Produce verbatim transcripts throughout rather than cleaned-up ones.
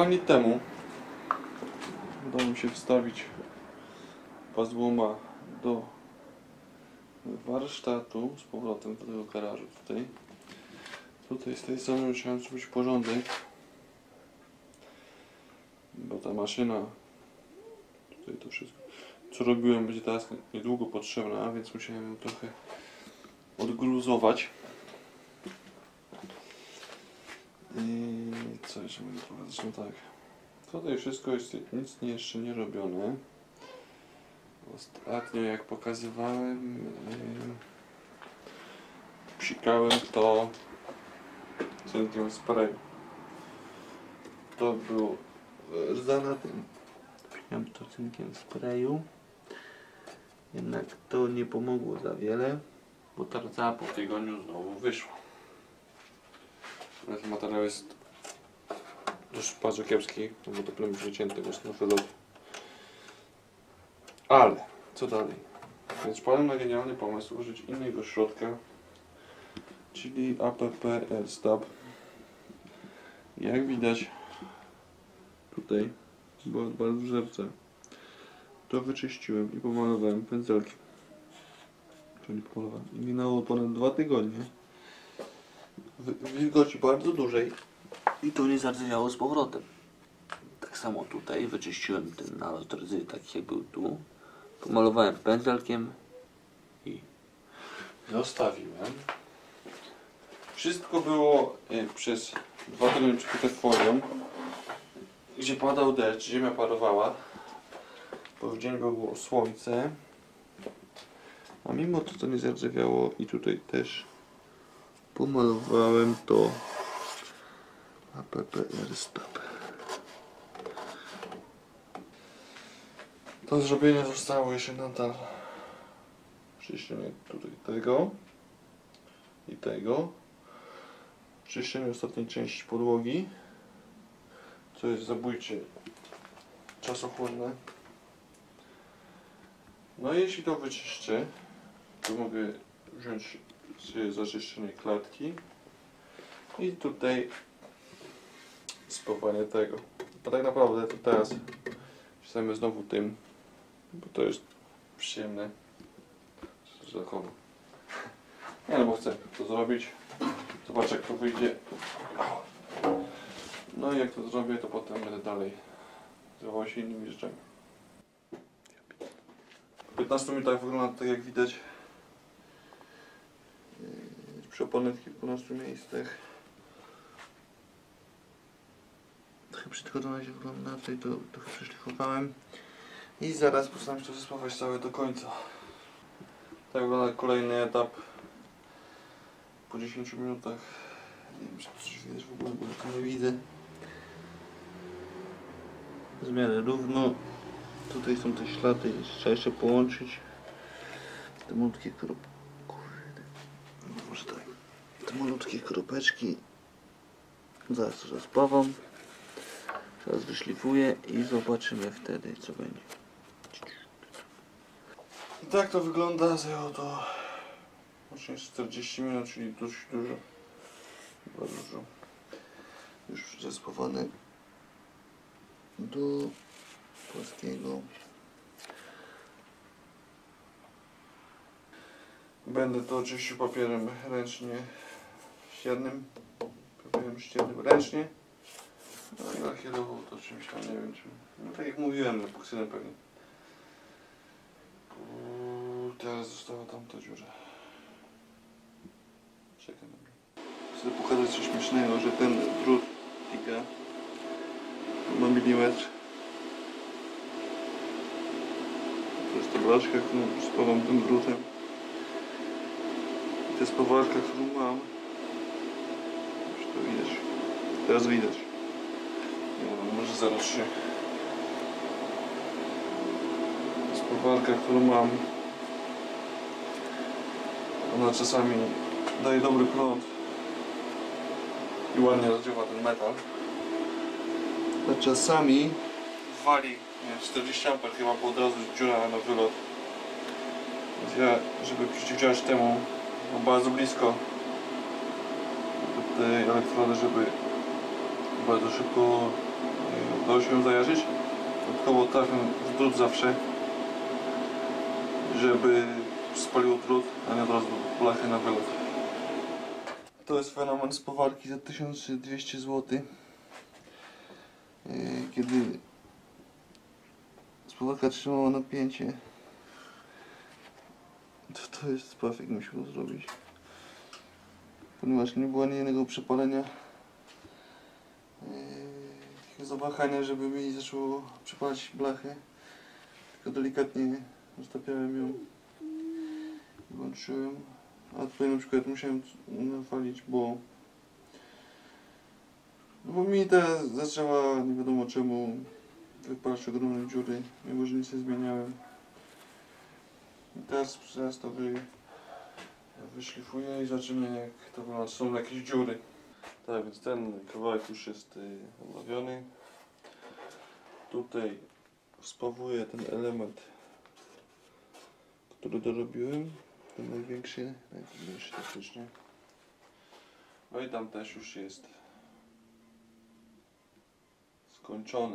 Dwa dni temu udało mi się wstawić pazłoma do warsztatu z powrotem do tego garażu tutaj. Tutaj z tej strony musiałem zrobić porządek, bo ta maszyna, tutaj to wszystko co robiłem będzie teraz niedługo potrzebna, więc musiałem ją trochę odgluzować. I co jeszcze mogę powiedzieć? No tak, tutaj wszystko jest nic nie, jeszcze nie robione. Ostatnio jak pokazywałem, yy, psikałem to cynkiem spray. To było rdza tym. Psikałem to cynkiem sprayu. Jednak to nie pomogło za wiele, bo ta rdza po tygodniu znowu wyszła. Ten materiał jest dość bardzo kiepski, no bo to plemisz wycięty jest na wylot. Ale co dalej? Więc wpadłem na genialny pomysł użyć innego środka, czyli A P P Airstab. Jak widać tutaj była bardzo duża rdza. To wyczyściłem i pomalowałem pędzelkiem. To nie pomalowałem. I minęło ponad dwa tygodnie. Wilgoci bardzo dużej i to nie zardzewiało z powrotem. Tak samo tutaj wyczyściłem ten narost rdzy, taki jak był tu. Pomalowałem pędzelkiem i zostawiłem. Wszystko było y, przez dwa tygodnie przykryte folią, gdzie padał deszcz, ziemia parowała, bo w dzień było słońce, a mimo to to nie zardzewiało i tutaj też pomalowałem to A P P Airstab. Do zrobienia zostało jeszcze nadal czyszczenie tutaj tego i tego, czyszczenie ostatniej części podłogi, co jest zabójcze, czasochłonne. No i jeśli to wyczyszczę, to mogę wziąć sobie zaczyszczenie klatki i tutaj spawanie tego. A tak naprawdę to teraz się zajmę znowu tym, bo to jest przyjemne. Zachowa. Nie, no bo chcę to zrobić. Zobaczę jak to wyjdzie. No i jak to zrobię, to potem będę dalej zajmował się innymi rzeczami. W piętnastu minutach wygląda tak jak widać. Przeopalone w kilkunastu miejscach. Trochę brzydko to na razie wygląda, tutaj to trochę przeszlifowałem. I zaraz postaram się to zespawać całe do końca. Tak wygląda kolejny etap. Po dziesięciu minutach. Nie wiem, czy to coś widać w ogóle, bo ja to nie widzę. W miarę równo. Tutaj są te ślady, trzeba jeszcze połączyć. Te malutkie kropki. Kurde. No może tak. Te malutkie kropeczki. Zaraz to zaspawam. Teraz wyszlifuję i zobaczymy wtedy, co będzie. I tak to wygląda. Zajęło to łącznie czterdzieści minut, czyli dość dużo. Bardzo dużo. Już zespawane do płaskiego. Będę to oczyścił papierem ręcznie ściernym. Papierem ściernym ręcznie. No i lakierował to czymś tam, nie wiem czym. No tak jak mówiłem, epoksydem pewnie. Uuu, teraz została tam ta dziura. Czekaj na mnie. Chcę pokazać coś śmiesznego, że ten drut tika ma milimetr. To jest ta blaszka, którą spawam tym drutem. I to jest spawarka, którą mam. Już to widać. Teraz widać. Nie, może zaraz się. Spawarka, którą mam. Ona czasami daje dobry prąd i ładnie rozdziewa ten metal. A czasami wali, nie, czterdzieści amperów chyba, bo od razu dziura na wylot. Więc ja, żeby przeciwdziałać temu, mam bardzo blisko do tej elektrody, żeby bardzo szybko Udało się ją zajarzyć. Dodatkowo trafię w drut zawsze, żeby spaliło drut, a nie od razu blachę na wylot. To jest fenomen spawarki za tysiąc dwieście złotych. Kiedy spawarka trzymała napięcie, to to jest spraw, jak musiał zrobić. Ponieważ nie było ani jednego przepalenia, takiego zawahania, żeby mi zaczęło przepalać blachę. Tylko delikatnie roztapiałem ją i włączyłem. A tutaj na przykład musiałem nawalić, bo no bo mi ta zaczęła nie wiadomo czemu wypalać ogromne dziury, mimo że nic nie zmieniałem. I teraz zaraz to wy, wyszlifuję i zobaczymy, jak to wygląda. Są jakieś dziury. Tak, więc ten kawałek już jest odnowiony. Tutaj spawuję ten element, który dorobiłem. Ten największy, najtrudniejszy taktycznie. No i tam też już jest skończony.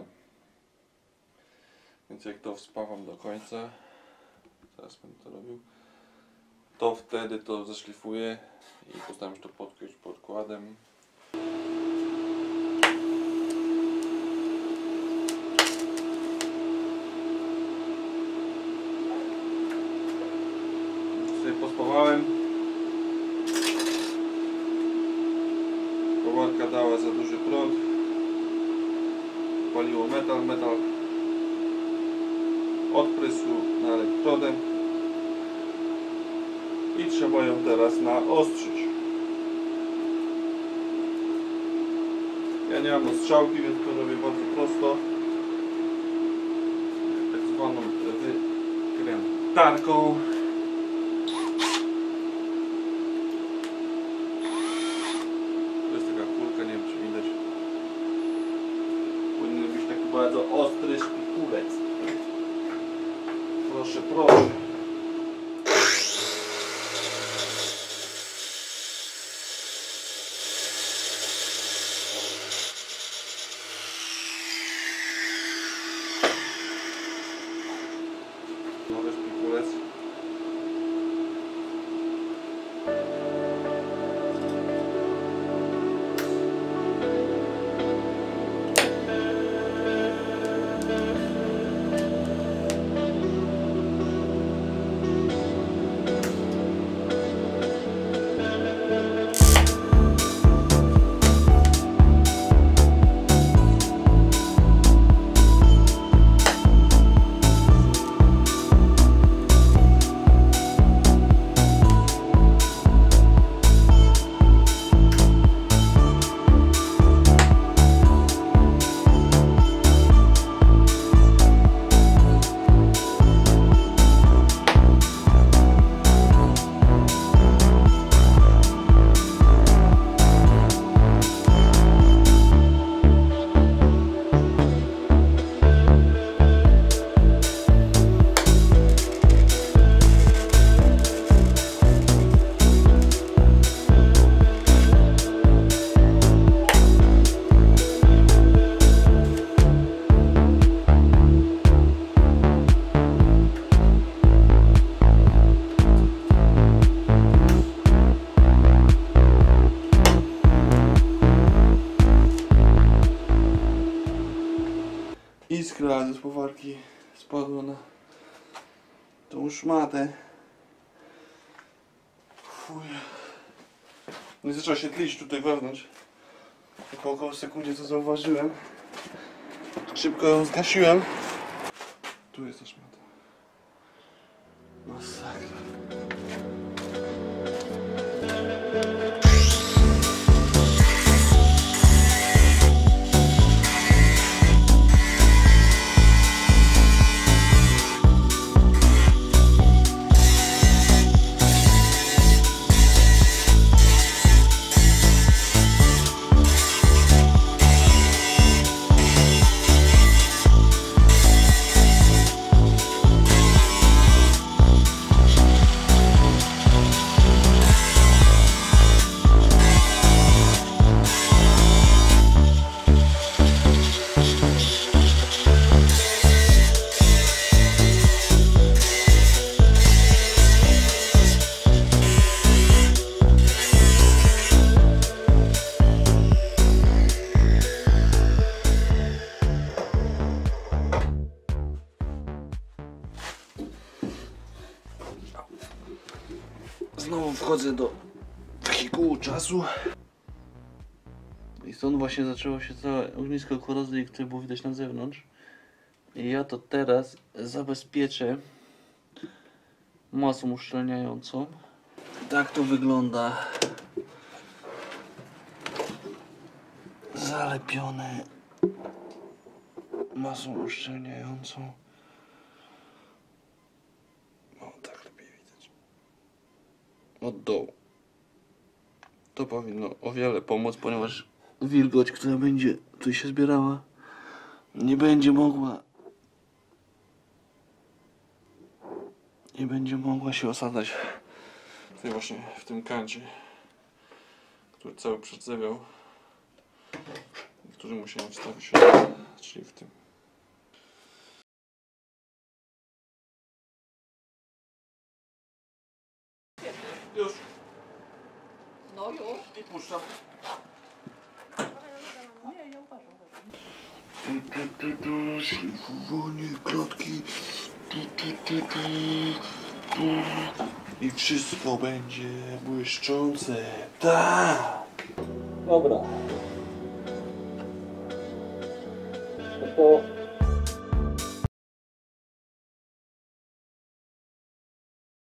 Więc jak to wspawam do końca, teraz będę to robił, to wtedy to zeszlifuję i postaram się to podkryć podkładem. Pospawałem. Spawarka dała za duży prąd. Paliło metal, metal odprysł na elektrodę i trzeba ją teraz naostrzyć. Ja nie mam ostrzałki, więc to robię bardzo prosto. Tak zwaną wykrętarką. Bardzo ostry szpikulec. Proszę, proszę. Nowy szpikulec. Iskra ze spawarki spadła na tą szmatę. Fuj. No i zaczęła się tlić tutaj wewnątrz. I po około sekundzie to zauważyłem. Szybko ją zgasiłem. Tu jest ta szmata. Masakra. znowu wchodzę do takiego czasu. I stąd właśnie zaczęło się całe ognisko korozji, które było widać na zewnątrz. I ja to teraz zabezpieczę masą uszczelniającą. Tak to wygląda. Zalepione masą uszczelniającą. O, tak lepiej widać. Od dołu. To powinno o wiele pomóc, ponieważ wilgoć, która będzie tu się zbierała, nie będzie mogła nie będzie mogła się osadzać tutaj właśnie w tym kancie, który cały przedzewiał, który musiałem wstawić, czyli w tym. Już. No już. I puszczam. Nie, ja uważam. Tu, tu, tu, tu, szlifowanie klatki. Tu, tu, tu, tu, tu. I wszystko będzie błyszczące. Tak! Dobra. To po